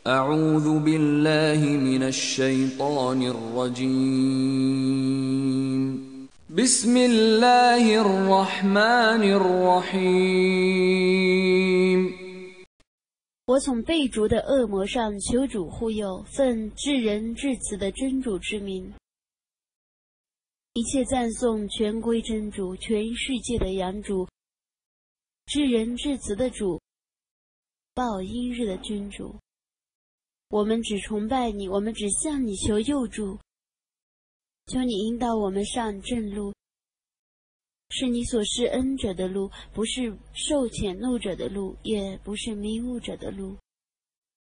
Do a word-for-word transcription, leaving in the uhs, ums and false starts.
أعوذ بالله من الشيطان الرجيم بسم الله الرحمن الرحيم 我从被逐的恶魔上求主护佑，奉至仁至慈的真主之名。一切赞颂全归真主，全世界的养主，至仁至慈的主，报应日的君主。我们只崇拜你，我们只向你求佑助，求你引导我们上正路，是你所施恩者的路，不是受谴怒者的路，也不是迷雾者的路。